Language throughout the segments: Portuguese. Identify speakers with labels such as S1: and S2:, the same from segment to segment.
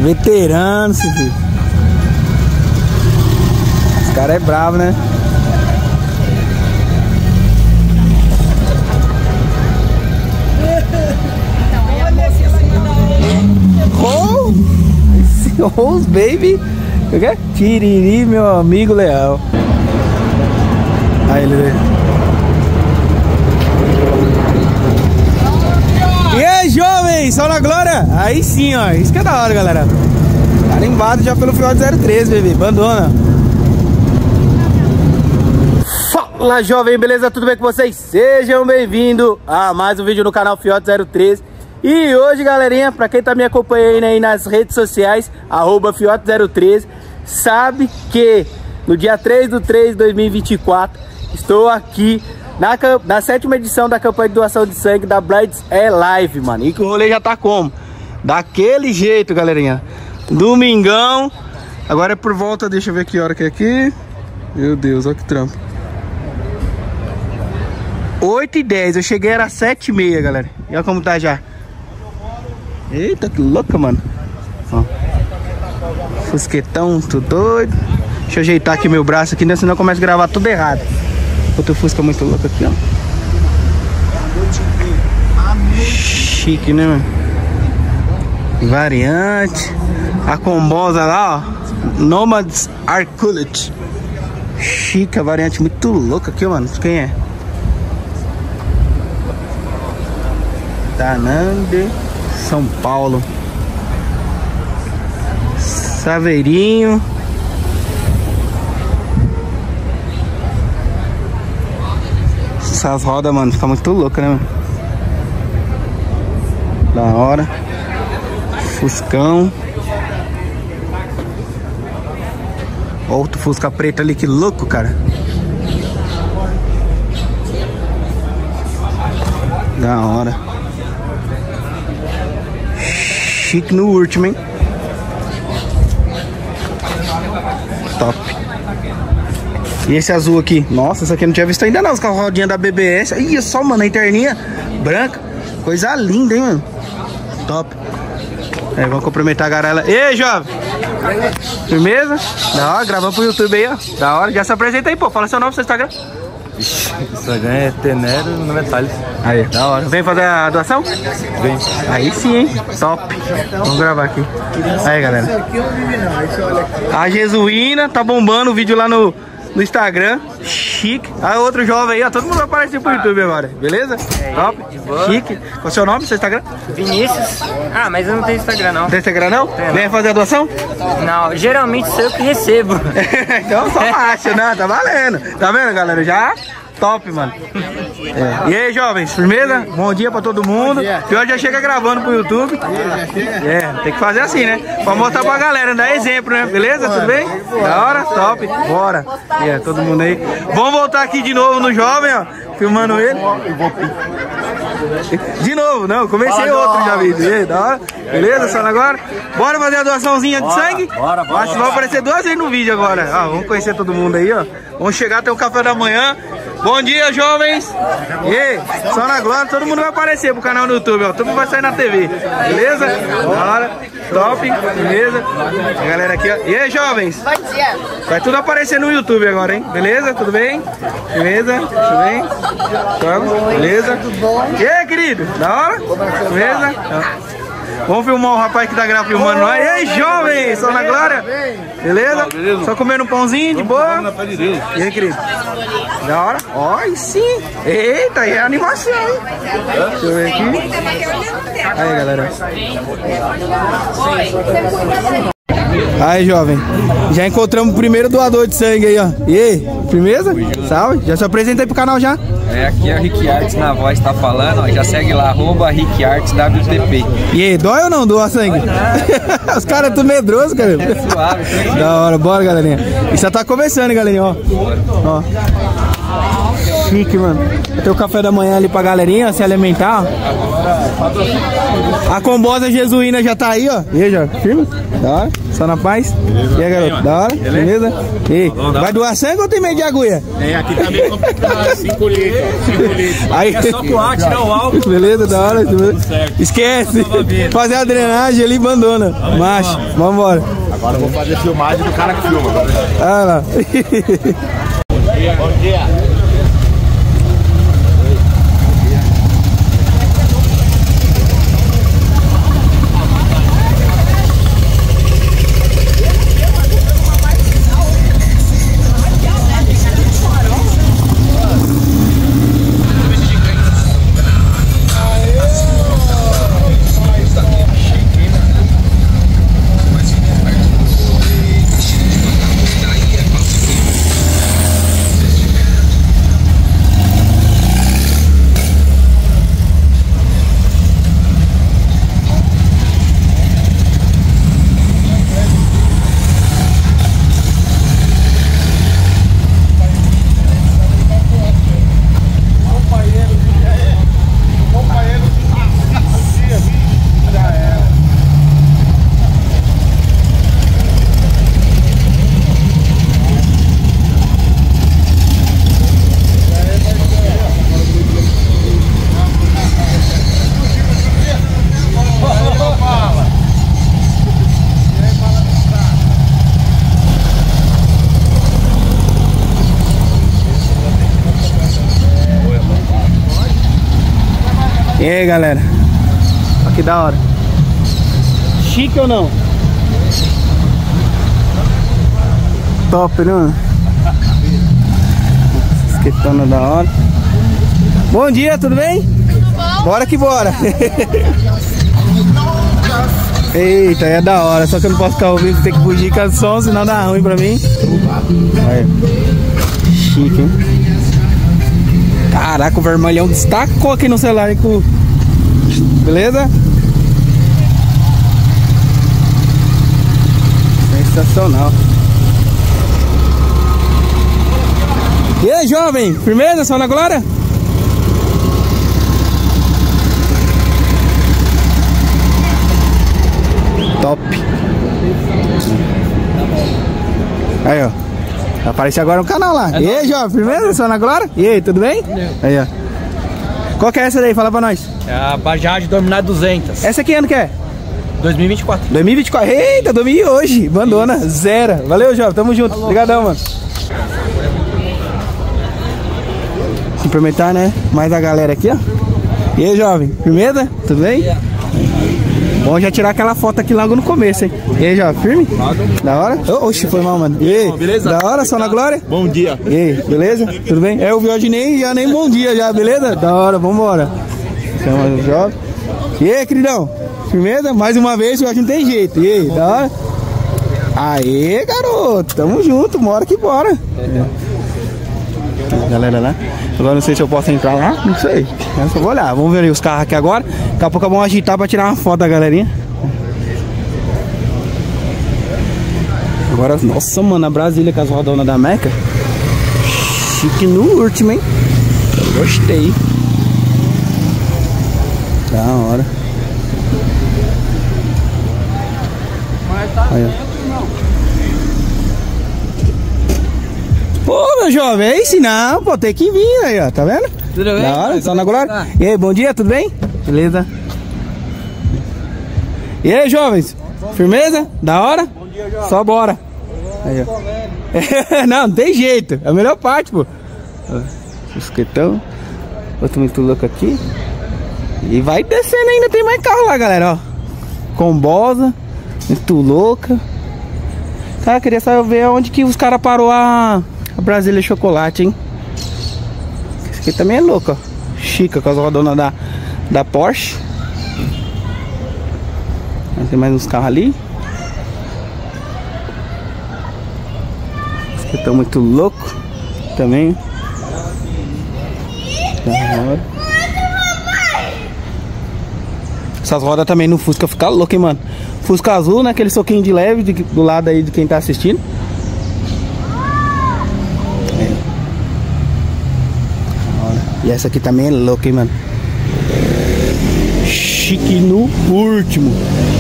S1: Veterano, filho. Esse cara é bravo, né? Oh, esse Rose Baby. O que? Tiriri, meu amigo leal. Aí ele. E aí, jovens, só na glória? Aí sim, ó. Isso que é da hora, galera. Carimbado já pelo Fiote 013, bebê. Abandona. Fala, jovem, beleza? Tudo bem com vocês? Sejam bem-vindos a mais um vídeo no canal Fiote 013. E hoje, galerinha, pra quem tá me acompanhando aí nas redes sociais, @Fiote 013, sabe que no dia 3/3 de 2024 estou aqui na 7ª edição da campanha de doação de sangue da Blades Live, mano. E que o rolê já tá como? Daquele jeito, galerinha. Domingão. Agora é por volta, deixa eu ver que hora que é aqui. Meu Deus, olha que trampo. 8h10, eu cheguei, era 7h30, galera. E olha como tá já. Eita, que louca, mano. Ó. Fusquetão, tudo doido. Deixa eu ajeitar aqui meu braço aqui, né? Senão eu começo a gravar tudo errado. Outro Fusca muito louco aqui, ó. Chique, né, mano? Variante. A combosa lá, ó. Nomads Arculate. Chique, a variante muito louca aqui, mano. Quem é? Tanande, São Paulo. Saveirinho. Essas rodas, mano, fica muito louca, né, mano? Da hora. Fuscão. Outro Fusca preto ali, que louco, cara. Da hora. Chique no último, hein? Top. E esse azul aqui? Nossa, esse aqui eu não tinha visto ainda não. Os carros rodinha da BBS. Ih, só, mano, a interninha branca. Coisa linda, hein, mano? Top. É, vamos cumprimentar a garela. Ei, jovem! Firmeza? Da hora, gravando pro YouTube aí, ó. Da hora, já se apresenta aí, pô. Fala seu nome, seu Instagram.
S2: Instagram é Tenero, meu nome é Thales.
S1: Aí, da hora. Vem fazer a doação?
S2: Vem.
S1: Aí sim, hein? Top. Vamos gravar aqui. Aí, galera. A Jesuína tá bombando o vídeo lá no Instagram. Chique. Aí outro jovem aí, ó. Todo mundo vai aparecer pro YouTube agora. Beleza? Top. Chique. Qual é o seu nome, seu Instagram?
S3: Vinícius. Ah, mas eu não tenho Instagram não.
S1: Não tem Instagram não?
S3: Tem, não.
S1: Vem fazer a doação?
S3: Não, geralmente sou eu que recebo.
S1: Então só acha, né? Tá valendo. Tá vendo, galera? Já top, mano. É. E aí, jovens, firmeza? Bom dia pra todo mundo. Pior já chega gravando pro YouTube. É, tem que fazer assim, né? Pra mostrar pra galera, dar exemplo, né? Beleza? Tudo bem? Da hora? Top. Bora. É, todo mundo aí. Vamos voltar aqui de novo no jovem, ó. Filmando ele. De novo, não, comecei outro já, vídeo. Da hora? Beleza? Só agora? Bora fazer a doaçãozinha de sangue?
S2: Bora.
S1: Vai aparecer 2 vezes no vídeo agora. Ah, vamos conhecer todo mundo aí, ó. Vamos chegar até o café da manhã. Bom dia, jovens. E aí, só na glória, todo mundo vai aparecer pro canal no YouTube, ó. Todo mundo vai sair na TV. Beleza? Da hora. Top. Beleza? A galera aqui, ó. E aí, jovens?
S4: Bom dia.
S1: Vai tudo aparecer no YouTube agora, hein? Beleza? Tudo bem? Beleza? Tudo bem? Tamo? Beleza?
S4: Tudo bom?
S1: E aí, querido? Da hora? Beleza? Vamos filmar o rapaz que tá filmando nós. E aí, jovem? Só na glória? Beleza? Só comendo um pãozinho de boa? E aí, querido? Da hora? Ó, aí sim. Eita, aí é animação, hein? Deixa eu ver aqui. Aí, galera. Aí, jovem, já encontramos o primeiro doador de sangue aí, ó. E aí, firmeza? Salve, já se apresenta aí pro canal já.
S2: Aqui é o Rick Arts na voz, tá falando, ó, já segue lá, @Rick Arts WTP.
S1: E aí, dói ou não doar sangue? Os caras tudo medrosos, cara.
S2: Suave,
S1: da hora, bora, galerinha. E já tá começando, hein, galerinha, ó. Ó. Chique, mano. Tem o café da manhã ali pra galerinha se alimentar. A combosa jesuína já tá aí, ó. E aí, já, firme? Da hora? Só na paz? E aí, garoto? Da hora? Beleza? E aí, vai doar sangue ou tem meio de agulha?
S4: Aqui tá bem complicado. 5 litros.
S1: Aí,
S2: É só coar, tirar o álcool.
S1: beleza, da hora? Esquece. Fazer a drenagem ali e abandona. Macho, vambora.
S4: Agora eu vou fazer filmagem do cara que filma.
S1: Ah lá.
S4: Bom dia.
S1: E aí, galera? Olha que da hora. Chique ou não? Top, né? Esquetando da hora. Bom dia, tudo bem? Tudo bom? Bora que bora. Eita, é da hora. Só que eu não posso ficar ouvindo, tem que fugir com o som, senão dá ruim pra mim. Aí. Chique, hein? Caraca, o vermelhão destacou aqui no celular, hein? Beleza? Sensacional. E aí, jovem? Firmeza? Só na glória? Top. Aí, ó. Apareceu agora no canal lá. E aí, jovem? Firmeza? Só na glória? E aí, tudo bem? Aí, ó. Qual que é essa daí? Fala pra nós.
S2: É a Bajaj Dominar 200.
S1: Essa aqui ano que é?
S2: 2024.
S1: 2024. Eita, dormi hoje. Abandona. Zero. Valeu, jovem. Tamo junto. Obrigadão, mano. Cumprimentar, né? Mais a galera aqui, ó. E aí, jovem? Firmeza? Tudo bem? Bom já tirar aquela foto aqui logo no começo, hein? E aí, jovem? Firme? Da hora? Oxi, foi mal, mano. E aí? Beleza? Da hora? Só na glória?
S4: Bom dia.
S1: E aí? Beleza? Tudo bem? É, o Viodinei já nem bom dia já, beleza? Da hora, vambora. Chama o jovem. E aí, queridão? Firmeza? Mais uma vez, eu acho que não tem jeito. E aí? Da hora? Aê, garoto. Tamo junto, bora que bora. Galera lá. Agora não sei se eu posso entrar lá, não sei. Eu só vou olhar. Vamos ver aí os carros aqui agora. Daqui a pouco vamos agitar pra tirar uma foto da galerinha. Agora, nossa, mano, a Brasília com as rodonas da Meca. Chique no último, hein? Eu gostei. Da hora. Aí, ó. Pô, meu jovem, é isso não, pô, tem que vir aí, ó, tá vendo?
S2: Tudo bem?
S1: Da hora, só na glória. E aí, bom dia, tudo bem? Beleza? E aí, jovens? Firmeza? Da hora? Bom dia, jovem. Só bora. Aí, ó. Não, não tem jeito, é a melhor parte, pô. Esquetão. Outro muito louco aqui. E vai descendo ainda, tem mais carro lá, galera, ó. Combosa, muito louca. Cara, queria só ver onde que os caras parou a Brasília Chocolate, hein? Esse aqui também é louco, ó. Chica, com as rodonas da Porsche. Tem mais uns carros ali. Esse aqui tá muito louco também. Da hora. Essas rodas também no Fusca fica louco, hein, mano? Fusca azul, né? Aquele soquinho de leve do lado aí de quem tá assistindo. E essa aqui também é louca, hein, mano. Chique no último.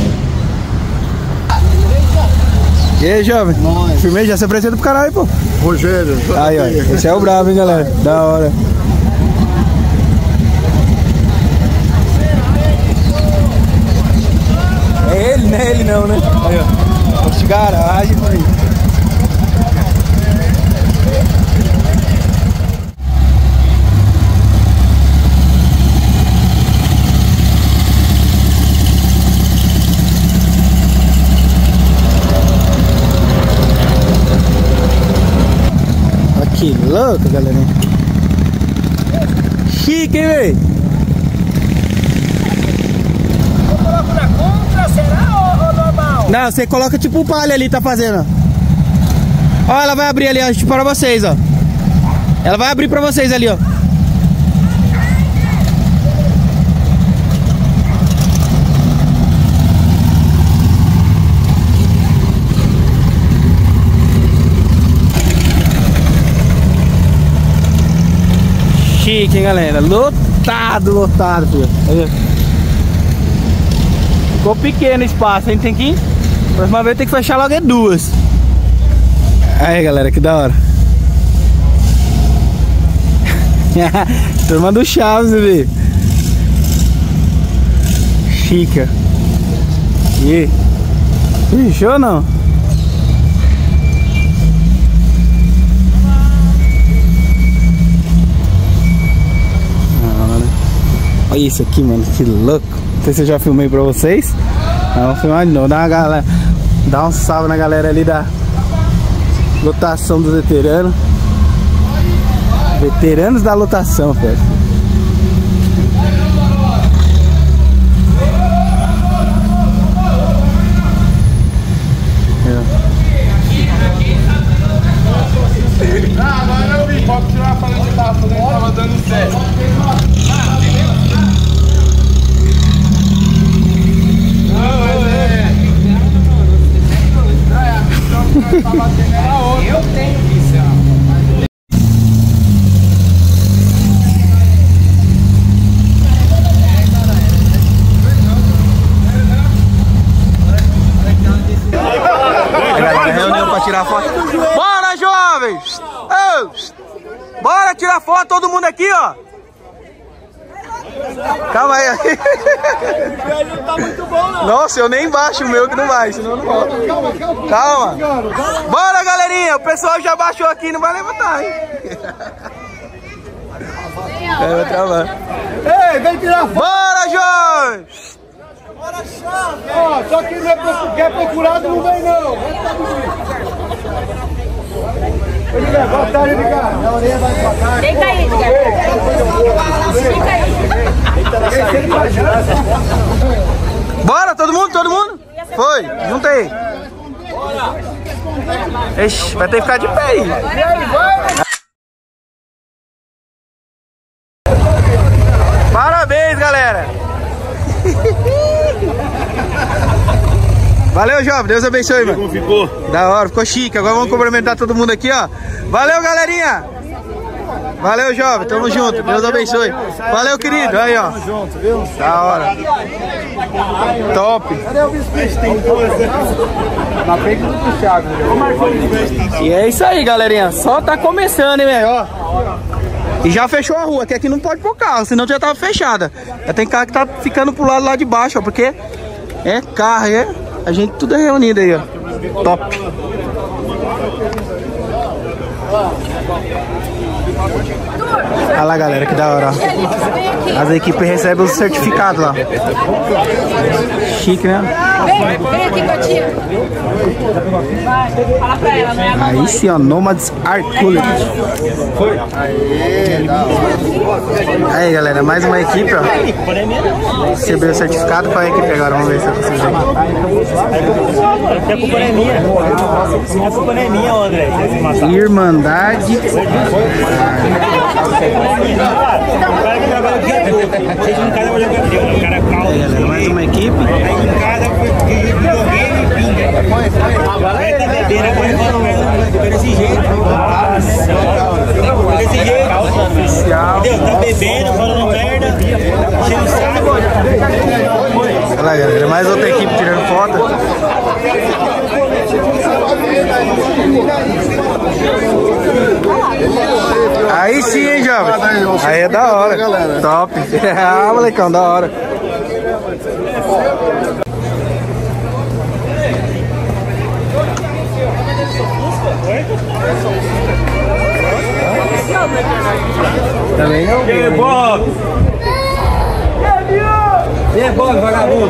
S1: E aí, jovem? Firmeza, já se apresenta pro canal aí, pô.
S4: Rogério.
S1: Aí, ó. Esse é o bravo, hein, galera. Da hora. É ele, não é ele não, né? Aí, ó. Posto de garagem, mano. Que louco, galerinha. Chique, hein, velho?
S5: Eu coloco na contra, será ou normal?
S1: Não, você coloca tipo o palha ali, tá fazendo. Ó, ela vai abrir ali, ó, tipo, pra vocês, ó. Ela vai abrir pra vocês ali, ó. Chique, hein, galera? Lotado, filho. Aí. Ficou pequeno o espaço, a gente tem que... Próxima vez tem que fechar logo duas. Aí, galera, que da hora. Turma do Chaves, bebê. Chica. E fechou ou não? Olha isso aqui, mano, que louco. Não sei se eu já filmei pra vocês. Vamos filmar de novo. Dá um salve na galera ali da lotação dos veteranos. Veteranos da lotação, velho.
S4: Agora eu vi, pode tirar falando que tava dando certo. Eu tenho visão.
S1: A galera reuniu pra tirar foto. Bora, jovens! Bora tirar foto, todo mundo aqui, ó. Calma aí.
S4: Não tá muito bom, não.
S1: Nossa, eu nem baixo o meu que não vai, senão eu não volto. Calma. Bora, galerinha. O pessoal já baixou aqui, não vai levantar, hein? Vai travar.
S4: Ei, vem tirar foto.
S1: Bora, jovens!
S4: Bora, chave. Ó, só que não é procurado, não vem, não. Edgar, boa tarde, Edgar. A orelha vai pra cá.
S5: Deita aí, Edgar. Fica aí.
S1: Bora, todo mundo? Foi, junta aí. Ixi, vai ter que ficar de pé aí. Parabéns, galera. Valeu, jovem. Deus abençoe, mano.
S4: Como ficou?
S1: Da hora, ficou chique. Agora vamos cumprimentar todo mundo aqui, ó. Valeu, galerinha. Valeu, jovem. Tamo junto. Deus abençoe. Valeu, querido. Aí, ó.
S4: Tamo junto, viu?
S1: Da hora. Top.
S4: Cadê o biscoito? Tem duas, né? Na frente do Thiago.
S1: E é isso aí, galerinha. Só tá começando, hein, velho. Ó. E já fechou a rua, que aqui não pode pôr carro, senão já tava fechada. Já tem carro que tá ficando pro lado lá de baixo, ó, porque é carro, é. A gente tudo é reunido aí, ó. Top. Olha lá, galera, que da hora, ó. As equipes recebem os certificados lá. Chique, né?
S5: Vem aqui com a tia. Vai, fala pra ela, né?
S1: Aí sim, ó, Nomads Art College. Aí, galera, mais uma equipe, ó. Recebeu o certificado. Qual é a equipe agora? Vamos ver se eu consigo ver.
S6: A culpa não é minha. A culpa não é minha, André.
S1: Irmandade.
S6: O cara que trabalha o dia todo. Vocês em casa vão jogar videogame. O cara calma.
S1: Aí, galera, mais uma equipe.
S6: Aí em casa foi videogame e pinga. Vai ter bebeira, agora eu falo desse jeito. Desse jeito. Entendeu? Tá bebendo.
S1: Olha lá, galera, mais outra equipe tirando foto. Aí sim, hein, jovem? Aí é da hora. Top. Ah, molecão, da hora. Também não?
S6: Quem é Bob? Quem é Bob, vagabundo?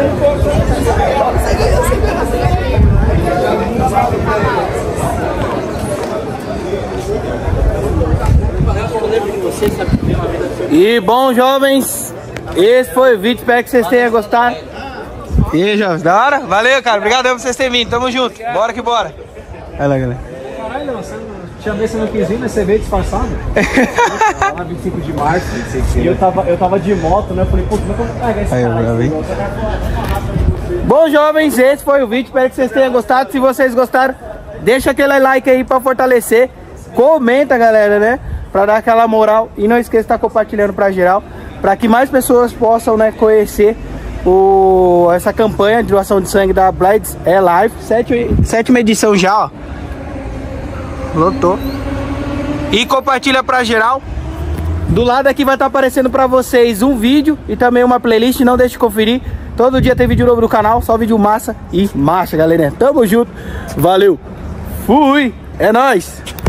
S1: E bom, jovens, esse foi o vídeo, espero que vocês tenham gostado. E aí, jovens, da hora? Valeu, cara, obrigado por vocês terem vindo, tamo junto, bora que bora. Olha lá, galera.
S7: Caralho, você chamei, você não quis vir, mas você veio disfarçado. Lá 25 de março, e eu tava de moto, né? Eu falei, pô, como é que eu vou pegar esse cara aí?
S1: Bom, jovens, esse foi o vídeo, espero que vocês tenham gostado. Se vocês gostaram, deixa aquele like aí pra fortalecer. Comenta, galera, né? Pra dar aquela moral. E não esqueça de estar compartilhando pra geral, pra que mais pessoas possam, né, conhecer essa campanha de doação de sangue da Blades Life. Sétima edição já, ó. Lotou. E compartilha pra geral. Do lado aqui vai estar aparecendo pra vocês um vídeo e também uma playlist. Não deixe de conferir. Todo dia tem vídeo novo no canal. Só vídeo massa e marcha, galera. Tamo junto. Valeu. Fui. É nóis.